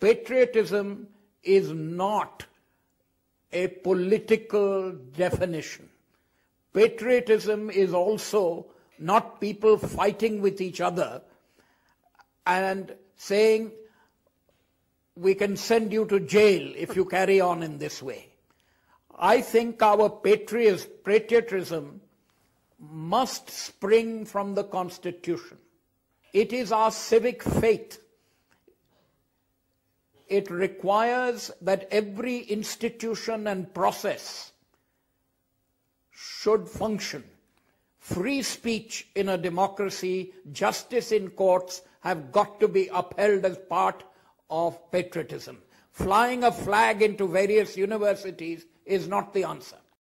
patriotism is not a political definition. Patriotism is also not people fighting with each other and saying, we can send you to jail if you carry on in this way. I think our patriotism must spring from the Constitution. It is our civic faith. It requires that every institution and process should function. Free speech in a democracy, justice in courts have got to be upheld as part of patriotism. Flying a flag into various universities is not the answer.